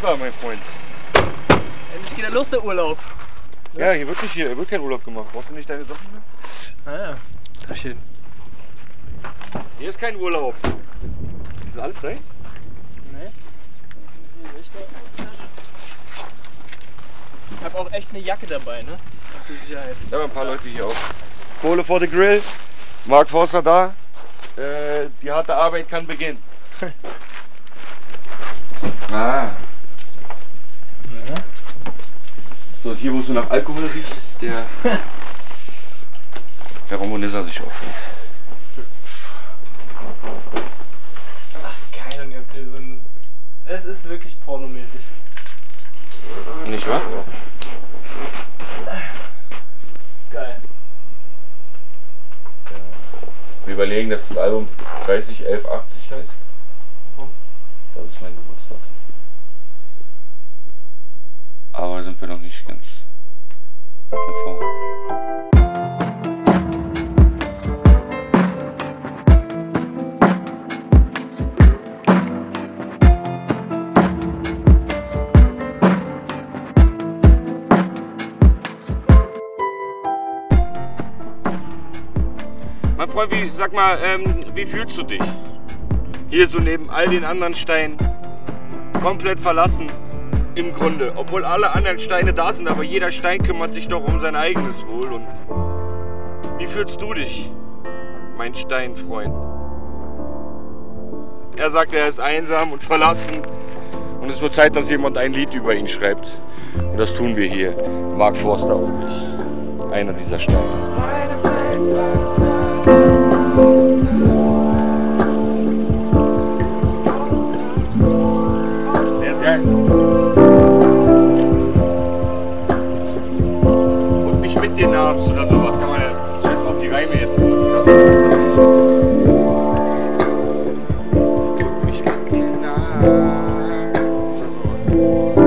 war, mein Freund. Endlich geht los, der Urlaub. Ja, hier wird kein Urlaub gemacht. Brauchst du nicht deine Sachen mehr? Ah ja, Taschen. Hier ist kein Urlaub. Ist das alles deins? Nee. Ich habe auch echt eine Jacke dabei, ne? Zur Sicherheit. Da haben ein paar Leute hier auch. Kohle for the Grill. Mark Forster da. Die harte Arbeit kann beginnen. Ah. Ja. So, und hier, wo es so nach Alkohol riecht, ist der Ramonissa sich aufhört. Ach, keine Ahnung, ob ihr so ein... Es ist wirklich pornomäßig. Nicht wahr? Geil. Wir überlegen, dass das Album 301180 heißt. Da ist mein Geburtstag. Aber sind wir noch nicht ganz konform. Mein Freund, sag mal, wie fühlst du dich? Hier so neben all den anderen Steinen, komplett verlassen, im Grunde. Obwohl alle anderen Steine da sind, aber jeder Stein kümmert sich doch um sein eigenes Wohl. Und wie fühlst du dich, mein Steinfreund? Er sagt, er ist einsam und verlassen und es wird Zeit, dass jemand ein Lied über ihn schreibt. Und das tun wir hier, Mark Forster und ich, einer dieser Steine. Der ist geil. Und mich mit dir nahmst oder sowas kann man ja. Scheiß auf die Reime jetzt. Und mich mit dir nahmst oder sowas.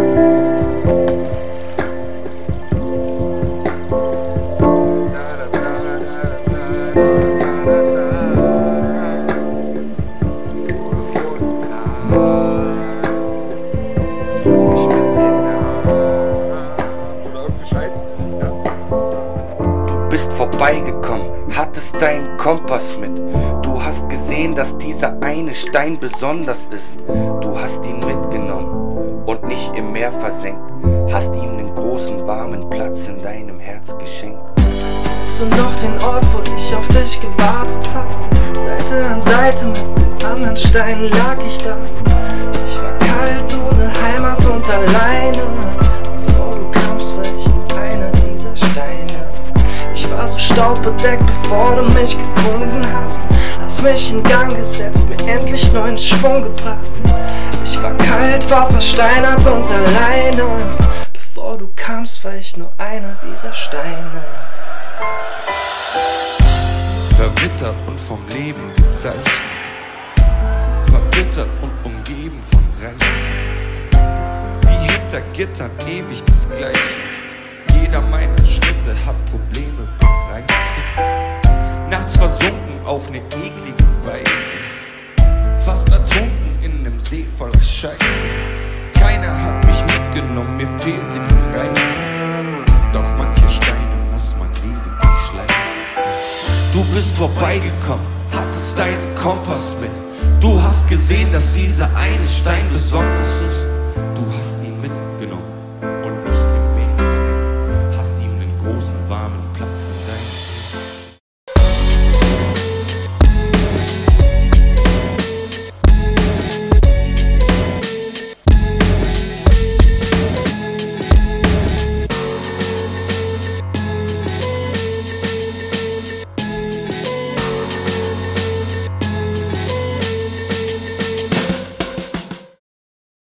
Vorbeigekommen, hattest deinen Kompass mit. Du hast gesehen, dass dieser eine Stein besonders ist. Du hast ihn mitgenommen und nicht im Meer versenkt. Hast ihm einen großen, warmen Platz in deinem Herz geschenkt. Kennst du noch den Ort, wo ich auf dich gewartet hab? Seite an Seite mit den anderen Steinen lag ich da. Ich war kalt, ohne Heimat und alleine. Bevor du kamst, war ich nur einer dieser Steine. Ich war so staubbedeckt, bevor du mich gefunden hast. Hast mich in Gang gesetzt, mir endlich neuen Schwung gebracht. Ich war kalt, war versteinert und alleine. Bevor du kamst, war ich nur einer dieser Steine. Verwittert und vom Leben gezeichnet, verbittert und umgeben von Reizen. Wie hinter Gittern ewig das Gleiche. Jeder meiner Schritte hat Probleme bereitet. Nachts versunken auf ne eklige Weise. Fast ertrunken in nem See voller Scheiße. Keiner hat mich mitgenommen, mir fehlte die Reife. Doch manche Steine muss man lediglich schleifen. Du bist vorbeigekommen, hattest deinen Kompass mit. Du hast gesehen, dass dieser eine Stein besonders ist. Du